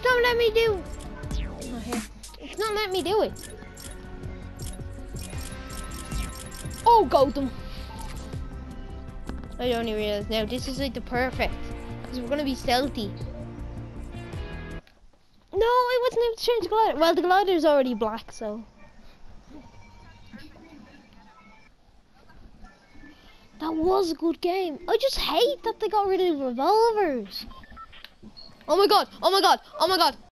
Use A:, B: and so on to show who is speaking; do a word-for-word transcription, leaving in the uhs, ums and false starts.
A: It's not letting me do. Oh, here. It's not letting me do it. Oh, got them. I only realized now this is like the perfect, because we're gonna be stealthy. No, I wasn't able to change the glider. Well, the glider's already black, so. That was a good game. I just hate that they got rid of revolvers. Oh my god, oh my god, oh my god.